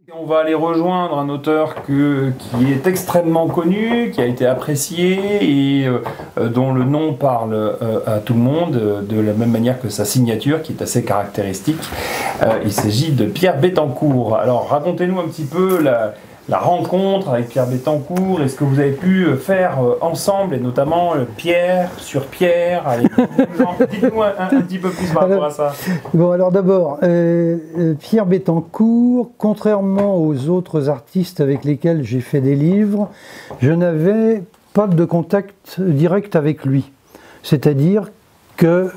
On va aller rejoindre un auteur qui est extrêmement connu, qui a été apprécié et dont le nom parle à tout le monde, de la même manière que sa signature qui est assez caractéristique. Il s'agit de Pierre Bettencourt. Alors racontez-nous un petit peu la rencontre avec Pierre Bettencourt et ce que vous avez pu faire ensemble, et notamment Pierre sur Pierre. Allez, dites-nous un petit peu plus par rapport à ça. Bon, alors d'abord, Pierre Bettencourt, contrairement aux autres artistes avec lesquels j'ai fait des livres, je n'avais pas de contact direct avec lui. C'est-à-dire que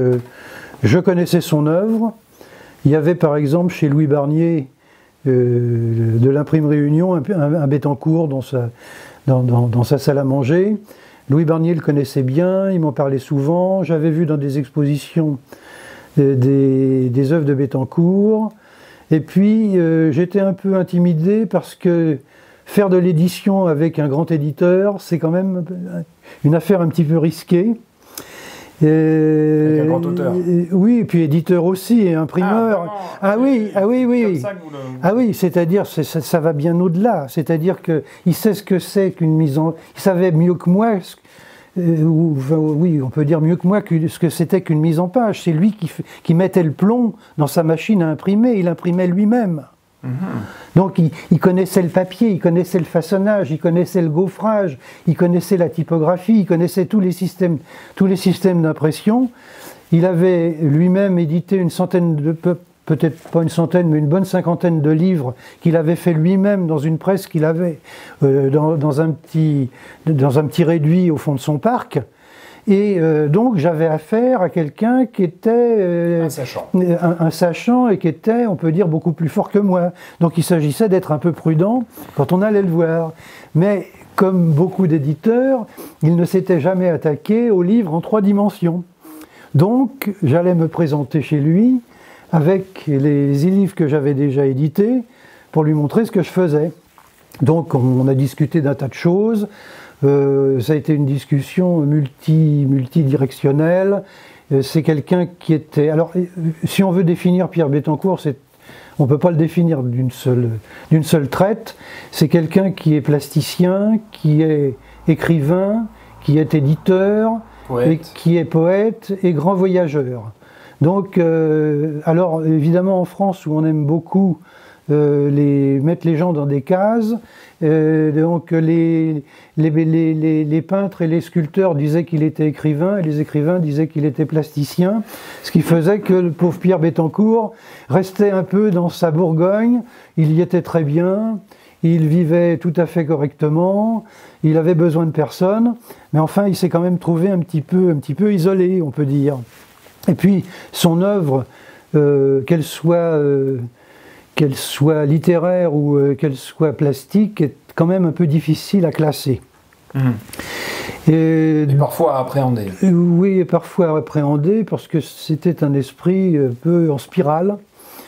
je connaissais son œuvre. Il y avait par exemple chez Louis Barnier de l'imprimerie Union un Bettencourt dans sa salle à manger. Louis Barnier le connaissait bien, il m'en parlait souvent. J'avais vu dans des expositions des œuvres de Bettencourt. Et puis j'étais un peu intimidé parce que faire de l'édition avec un grand éditeur, c'est quand même une affaire un petit peu risquée. Avec un grand auteur. Oui, et puis éditeur aussi, et imprimeur. Ah oui. Ah oui, c'est-à-dire, ça va bien au-delà. C'est-à-dire qu'il sait ce que c'est qu'une mise en... Il savait mieux que moi, oui, on peut dire mieux que moi, ce que c'était qu'une mise en page. C'est lui qui mettait le plomb dans sa machine à imprimer, il imprimait lui-même. Donc il connaissait le papier, il connaissait le façonnage, il connaissait le gaufrage, il connaissait la typographie, il connaissait tous les systèmes d'impression. Il avait lui-même édité une centaine peut-être pas une centaine, mais une bonne cinquantaine de livres qu'il avait fait lui-même dans une presse qu'il avait dans un petit réduit au fond de son parc. Et donc j'avais affaire à quelqu'un qui était un sachant et qui était, on peut dire, beaucoup plus fort que moi. Donc il s'agissait d'être un peu prudent quand on allait le voir. Mais comme beaucoup d'éditeurs, il ne s'était jamais attaqué aux livres en 3 dimensions. Donc j'allais me présenter chez lui avec les livres que j'avais déjà édités pour lui montrer ce que je faisais. Donc on a discuté d'un tas de choses. Ça a été une discussion multidirectionnelle. C'est quelqu'un qui était... Alors, si on veut définir Pierre Bettencourt, on ne peut pas le définir d'une seule traite. C'est quelqu'un qui est plasticien, qui est écrivain, qui est éditeur, et qui est poète et grand voyageur. Donc, alors évidemment en France où on aime beaucoup mettre les gens dans des cases, donc les peintres et les sculpteurs disaient qu'il était écrivain et les écrivains disaient qu'il était plasticien, ce qui faisait que le pauvre Pierre Bettencourt restait un peu dans sa Bourgogne, il y était très bien, il vivait tout à fait correctement, il avait besoin de personne, mais enfin il s'est quand même trouvé un petit peu isolé, on peut dire. Et puis son œuvre, qu'elle soit littéraire ou qu'elle soit plastique, est quand même un peu difficile à classer. Et parfois à appréhender. Oui, et parfois à appréhender, parce que c'était un esprit un peu en spirale.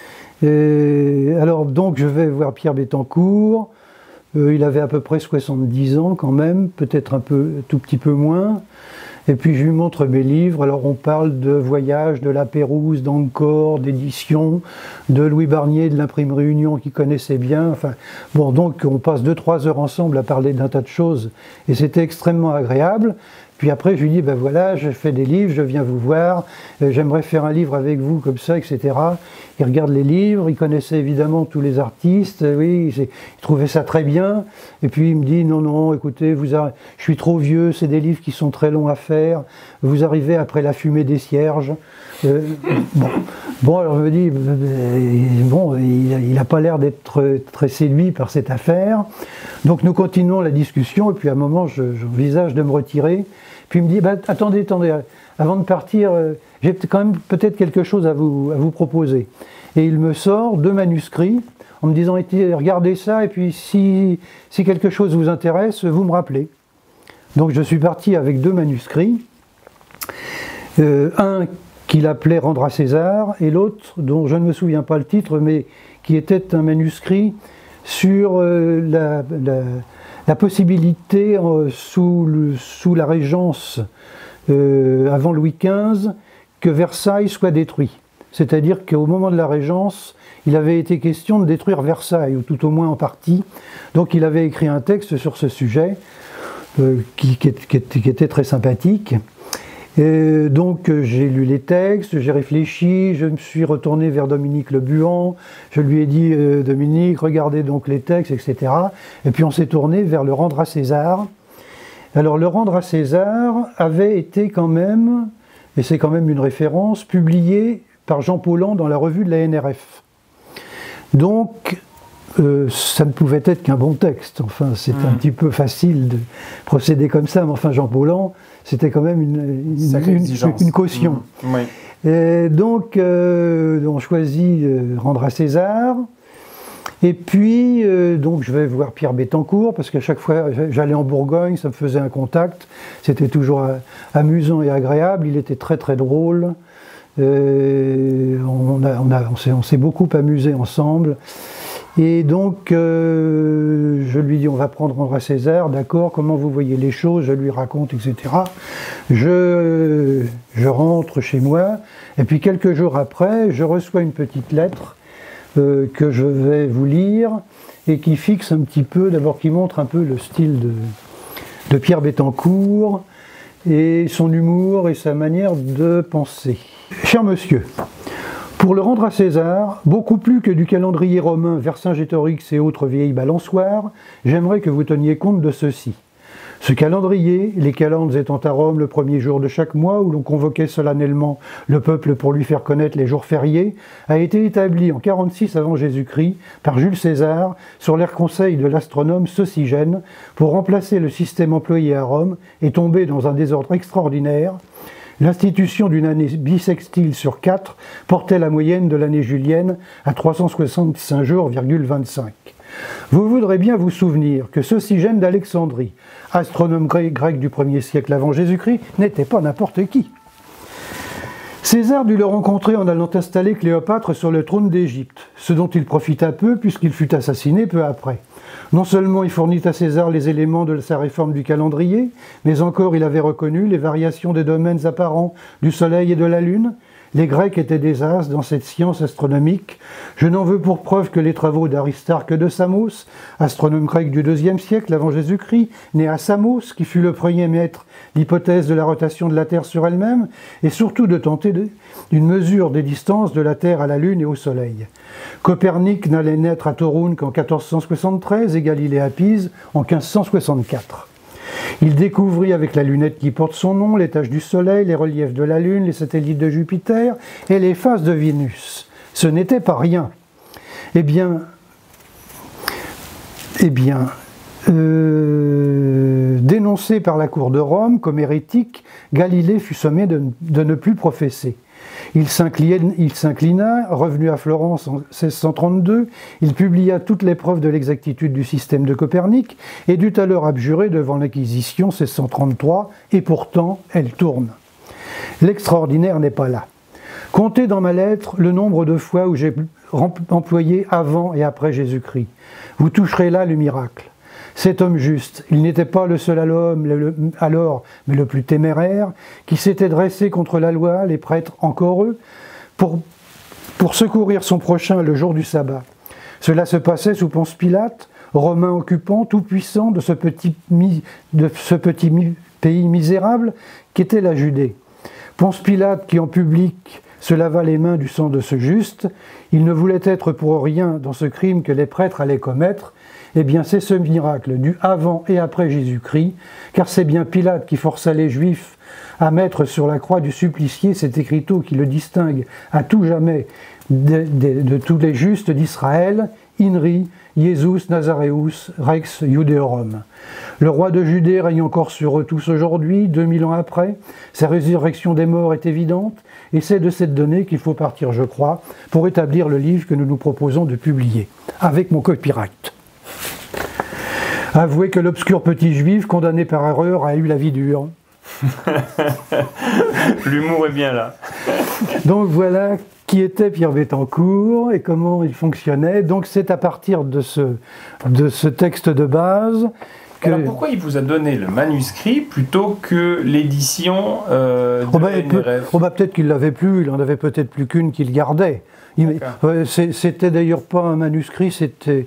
Alors donc je vais voir Pierre Bettencourt, il avait à peu près 70 ans quand même, peut-être tout petit peu moins. Et puis je lui montre mes livres, alors on parle de voyage, de La Pérouse, d'Angkor, d'édition, de Louis Barnier, de l'imprimerie Union qu'il connaissait bien. Enfin, bon, donc on passe 2-3 heures ensemble à parler d'un tas de choses et c'était extrêmement agréable. Puis après je lui dis, ben voilà, je fais des livres, je viens vous voir, j'aimerais faire un livre avec vous comme ça, etc. Il regarde les livres, il connaissait évidemment tous les artistes, oui, il trouvait ça très bien. Et puis il me dit, non, écoutez, je suis trop vieux, c'est des livres qui sont très longs à faire, vous arrivez après La Fumée des Cierges. Bon, alors je me dis, bon, il n'a pas l'air d'être très séduit par cette affaire. Donc nous continuons la discussion, et puis à un moment, j'envisage de me retirer. Puis il me dit, attendez, avant de partir, j'ai quand même peut-être quelque chose à vous proposer. Et il me sort 2 manuscrits, en me disant, regardez ça, et puis si quelque chose vous intéresse, vous me rappelez. Donc je suis parti avec 2 manuscrits, un qu'il appelait Rendre à César, et l'autre, dont je ne me souviens pas le titre, mais qui était un manuscrit sur la possibilité, sous la Régence avant Louis XV, que Versailles soit détruit. c'est-à-dire qu'au moment de la Régence, il avait été question de détruire Versailles, ou tout au moins en partie. Donc il avait écrit un texte sur ce sujet qui était très sympathique. Et donc j'ai lu les textes, j'ai réfléchi, je me suis retourné vers Dominique Le Buan, je lui ai dit Dominique, regardez donc les textes, etc. Et puis on s'est tourné vers Le Rendre à César. Alors Le Rendre à César avait été quand même, et c'est quand même une référence, publié par Jean Paulhan dans la revue de la NRF. Donc ça ne pouvait être qu'un bon texte. Enfin, c'est un petit peu facile de procéder comme ça, mais enfin Jean Paulhan, c'était quand même une caution. Oui. Et donc, on choisit Rendre à César. Et puis, donc, je vais voir Pierre Bettencourt, parce qu'à chaque fois, j'allais en Bourgogne, ça me faisait un contact. C'était toujours amusant et agréable. Il était très, très drôle. On s'est beaucoup amusé ensemble. Et donc, je lui dis, on va prendre Rendre à César, d'accord, comment vous voyez les choses, je lui raconte, etc. Je rentre chez moi, et puis quelques jours après, je reçois une petite lettre que je vais vous lire, et qui fixe un petit peu, d'abord qui montre un peu le style de Pierre Bettencourt, et son humour et sa manière de penser. Cher monsieur, pour le Rendre à César, beaucoup plus que du calendrier romain, Vercingétorix et autres vieilles balançoires, j'aimerais que vous teniez compte de ceci. Ce calendrier, les calendes étant à Rome le premier jour de chaque mois, où l'on convoquait solennellement le peuple pour lui faire connaître les jours fériés, a été établi en 46 avant Jésus-Christ par Jules César sur l'air conseil de l'astronome Socygène pour remplacer le système employé à Rome et tomber dans un désordre extraordinaire. L'institution d'une année bissextile sur 4 portait la moyenne de l'année julienne à 365 jours, 25. Vous voudrez bien vous souvenir que Socygène d'Alexandrie, astronome grec du 1er siècle avant Jésus-Christ, n'était pas n'importe qui. César dut le rencontrer en allant installer Cléopâtre sur le trône d'Égypte, ce dont il profita peu puisqu'il fut assassiné peu après. Non seulement il fournit à César les éléments de sa réforme du calendrier, mais encore il avait reconnu les variations des domaines apparents du Soleil et de la Lune. Les Grecs étaient des as dans cette science astronomique. Je n'en veux pour preuve que les travaux d'Aristarque de Samos, astronome grec du IIe siècle avant Jésus-Christ, né à Samos, qui fut le premier maître l'hypothèse de la rotation de la Terre sur elle-même, et surtout de tenter d'une mesure des distances de la Terre à la Lune et au Soleil. Copernic n'allait naître à Toruń qu'en 1473 et Galilée à Pise en 1564. Il découvrit avec la lunette qui porte son nom les taches du Soleil, les reliefs de la Lune, les satellites de Jupiter et les phases de Vénus. Ce n'était pas rien. Eh bien, dénoncé par la cour de Rome comme hérétique, Galilée fut sommé de ne plus professer. Il s'inclina, revenu à Florence en 1632, il publia toutes les preuves de l'exactitude du système de Copernic et dut alors abjurer devant l'Inquisition 1633, et pourtant elle tourne. L'extraordinaire n'est pas là. Comptez dans ma lettre le nombre de fois où j'ai employé avant et après Jésus-Christ. Vous toucherez là le miracle. Cet homme juste, il n'était pas le seul alors, mais le plus téméraire, qui s'était dressé contre la loi, les prêtres encore eux, pour secourir son prochain le jour du sabbat. Cela se passait sous Ponce Pilate, romain occupant, tout-puissant de ce petit pays misérable qu'était la Judée. Ponce Pilate qui en public se lava les mains du sang de ce juste, il ne voulait être pour rien dans ce crime que les prêtres allaient commettre. Eh bien, c'est ce miracle du avant et après Jésus-Christ, car c'est bien Pilate qui força les Juifs à mettre sur la croix du supplicié cet écriteau qui le distingue à tout jamais de tous les justes d'Israël, Inri, Jesus Nazareus, Rex Iudeorum. Le roi de Judée règne encore sur eux tous aujourd'hui, 2000 ans après. Sa résurrection des morts est évidente, et c'est de cette donnée qu'il faut partir, je crois, pour établir le livre que nous nous proposons de publier, avec mon copyright. Avouez que l'obscur petit juif, condamné par erreur, a eu la vie dure. L'humour est bien là. Donc voilà qui était Pierre Bettencourt et comment il fonctionnait. Donc c'est à partir de ce texte de base Alors pourquoi il vous a donné le manuscrit plutôt que l'édition de NRF? Peut-être qu'il l'avait plus, il en avait peut-être plus qu'une qu'il gardait. C'était d'ailleurs pas un manuscrit, c'était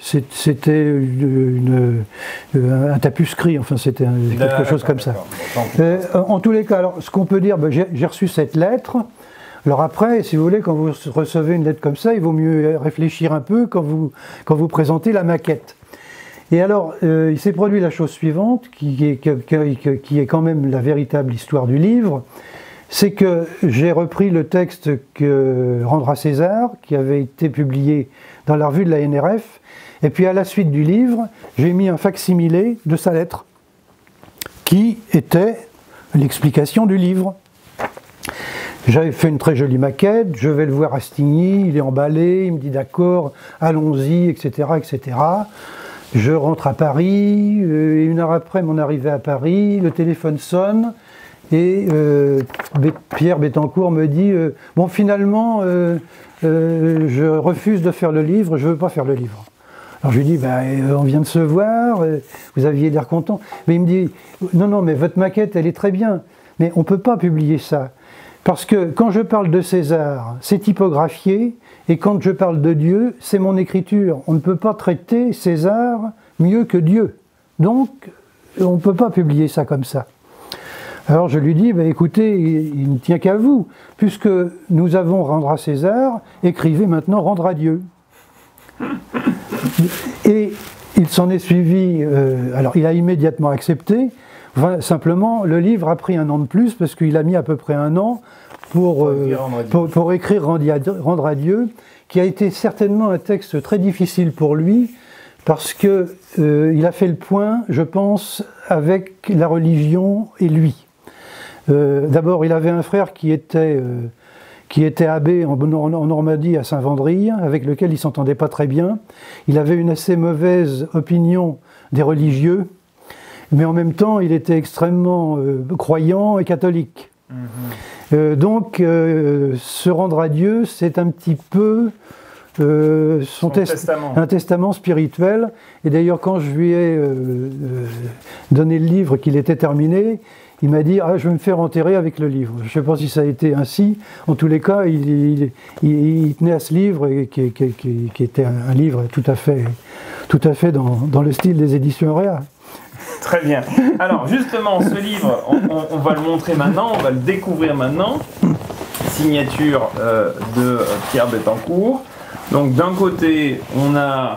un tapuscrit, enfin c'était quelque chose comme ça. En tous les cas, alors, ce qu'on peut dire, j'ai reçu cette lettre. Alors après, si vous voulez, quand vous recevez une lettre comme ça, il vaut mieux réfléchir un peu quand vous présentez la maquette. Et alors, il s'est produit la chose suivante, qui est quand même la véritable histoire du livre, c'est que j'ai repris le texte que Rendre à César, qui avait été publié dans la revue de la NRF, et puis à la suite du livre, j'ai mis un fac-similé de sa lettre, qui était l'explication du livre. J'avais fait une très jolie maquette, je vais le voir à Stigny, il est emballé, il me dit d'accord, allons-y, etc., etc. Je rentre à Paris, et une heure après mon arrivée à Paris, le téléphone sonne, et Pierre Bettencourt me dit bon, finalement, je refuse de faire le livre, je ne veux pas faire le livre. Alors je lui dis on vient de se voir, vous aviez l'air content. Mais il me dit non, mais votre maquette, elle est très bien, mais on ne peut pas publier ça. Parce que quand je parle de César, c'est typographié, et quand je parle de Dieu, c'est mon écriture. On ne peut pas traiter César mieux que Dieu. Donc, on ne peut pas publier ça comme ça. Alors je lui dis, écoutez, il ne tient qu'à vous, puisque nous avons Rendre à César, écrivez maintenant Rendre à Dieu. Et il s'en est suivi, alors il a immédiatement accepté. Enfin, simplement, le livre a pris un an de plus, parce qu'il a mis à peu près un an pour écrire Rendre à Dieu, qui a été certainement un texte très difficile pour lui, parce qu'il a fait le point, je pense, avec la religion et lui. D'abord, il avait un frère qui était abbé en Normandie, à Saint-Vendry, avec lequel il ne s'entendait pas très bien. Il avait une assez mauvaise opinion des religieux, mais en même temps, il était extrêmement croyant et catholique. Donc, se rendre à Dieu, c'est un petit peu un testament spirituel. Et d'ailleurs, quand je lui ai donné le livre, qu'il était terminé, il m'a dit je vais me faire enterrer avec le livre. Je ne sais pas si ça a été ainsi. En tous les cas, il tenait à ce livre, qui était un livre tout à fait dans le style des éditions Réa. Très bien. Alors justement, ce livre, on va le montrer maintenant, on va le découvrir maintenant. Signature de Pierre Bettencourt. Donc d'un côté, on a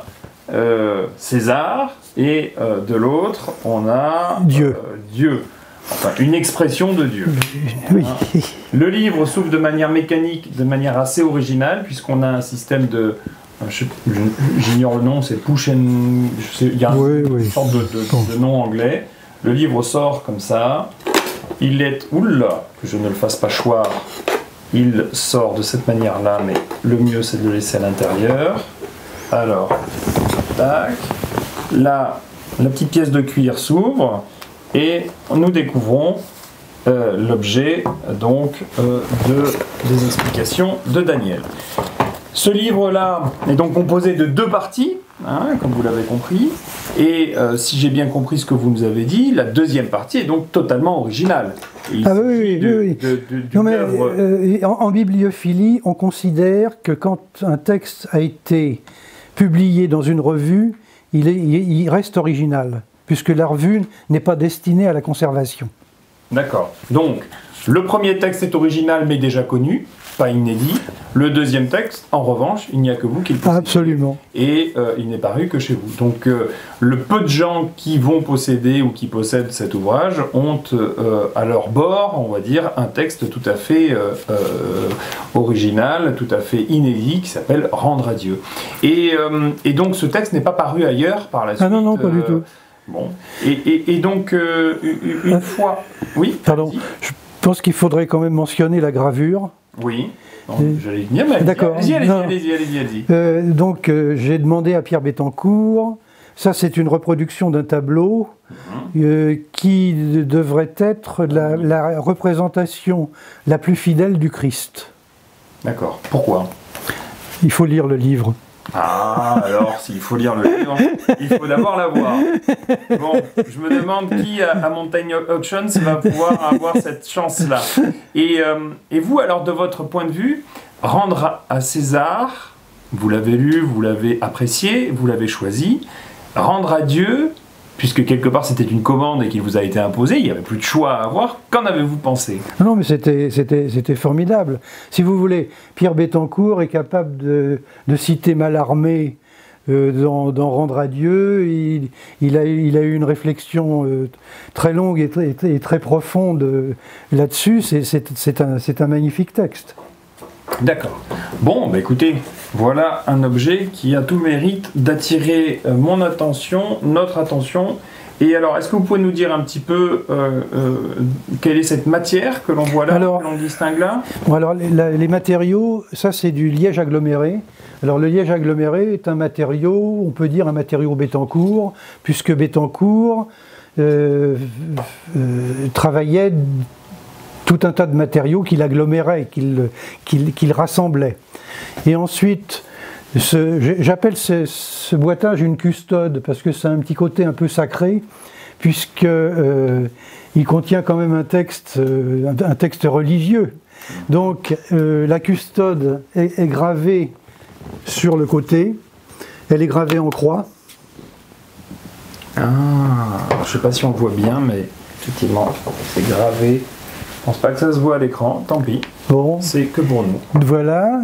César, et de l'autre, on a Dieu. Enfin, une expression de Dieu. Oui. Le livre s'ouvre de manière mécanique, de manière assez originale, puisqu'on a un système de... J'ignore le nom, c'est push and... Il y a une sorte de nom anglais. Le livre sort comme ça. Il est... Oula, que je ne le fasse pas choir. Il sort de cette manière-là, mais le mieux c'est de le laisser à l'intérieur. Alors, tac. Là, la petite pièce de cuir s'ouvre. Et nous découvrons l'objet donc des explications de Daniel. Ce livre-là est donc composé de deux parties, comme vous l'avez compris. Et si j'ai bien compris ce que vous nous avez dit, la deuxième partie est donc totalement originale. Oui. En bibliophilie, on considère que quand un texte a été publié dans une revue, il reste original, puisque la revue n'est pas destinée à la conservation. D'accord. Donc, le premier texte est original, mais déjà connu, pas inédit. Le deuxième texte, en revanche, il n'y a que vous qui le possédez. Absolument. Et il n'est paru que chez vous. Donc, le peu de gens qui vont posséder ou qui possèdent cet ouvrage ont à leur bord, on va dire, un texte tout à fait original, tout à fait inédit, qui s'appelle Rendre à Dieu. Et donc, ce texte n'est pas paru ailleurs par la suite. Ah non, pas du tout. Bon. Et donc, une fois... Oui, pardon. Je pense qu'il faudrait quand même mentionner la gravure. Oui, j'allais venir, mais d'accord. Allez-y. Donc, j'ai demandé à Pierre Bettencourt, ça c'est une reproduction d'un tableau qui devrait être la représentation la plus fidèle du Christ. D'accord. Pourquoi ? Il faut lire le livre. Ah, alors, s'il faut lire le livre, il faut d'abord l'avoir. Bon, je me demande qui à Mountain Auctions va pouvoir avoir cette chance-là. Et vous, alors, de votre point de vue, rendre à César, vous l'avez lu, vous l'avez apprécié, vous l'avez choisi, rendre à Dieu, puisque quelque part c'était une commande et qu'il vous a été imposé, il n'y avait plus de choix à avoir, qu'en avez-vous pensé? Non, mais c'était formidable. Si vous voulez, Pierre Bettencourt est capable de citer Mallarmé dans Rendre à Dieu. Il a eu une réflexion très longue et très profonde là-dessus. C'est un magnifique texte. D'accord. Bon, bah écoutez, voilà un objet qui a tout le mérite d'attirer mon attention, notre attention. Et alors, est-ce que vous pouvez nous dire un petit peu quelle est cette matière que l'on voit là, que l'on distingue là? Bon, alors, les matériaux, ça c'est du liège aggloméré. Alors le liège aggloméré est un matériau, on peut dire un matériau Bettencourt, puisque Bettencourt travaillait tout un tas de matériaux qu'il agglomérait, qu'il rassemblait. Et ensuite, j'appelle ce boitage une custode, parce que c'est un petit côté un peu sacré, puisque il contient quand même un texte religieux. Donc la custode est gravée sur le côté, elle est gravée en croix. Ah, je ne sais pas si on voit bien, mais effectivement, c'est gravé. Je pense pas que ça se voit à l'écran, tant pis. Bon. C'est que pour nous. Voilà.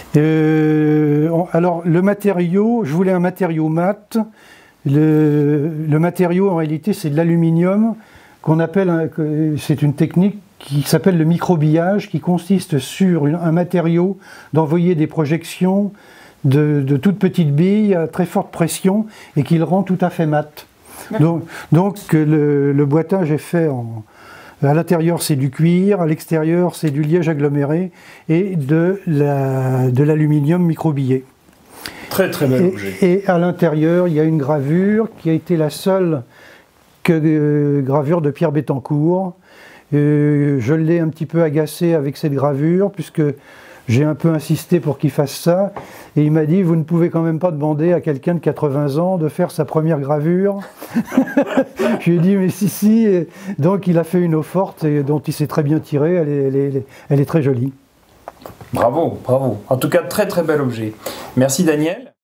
Alors le matériau, je voulais un matériau mat. Le matériau en réalité c'est de l'aluminium qu'on appelle, c'est une technique qui s'appelle le microbillage, qui consiste sur un matériau d'envoyer des projections de toutes petites billes à très forte pression et qui le rend tout à fait mat. Donc le boitage est fait à l'intérieur c'est du cuir, à l'extérieur c'est du liège aggloméré et de l'aluminium microbillé. Très très bel objet. Et à l'intérieur il y a une gravure qui a été la seule gravure de Pierre Bettencourt. Je l'ai un petit peu agacé avec cette gravure puisque j'ai un peu insisté pour qu'il fasse ça et il m'a dit vous ne pouvez quand même pas demander à quelqu'un de 80 ans de faire sa première gravure. Je lui ai dit mais si. Et donc il a fait une eau forte et dont il s'est très bien tiré, elle est très jolie. Bravo, bravo. En tout cas très très bel objet. Merci Daniel.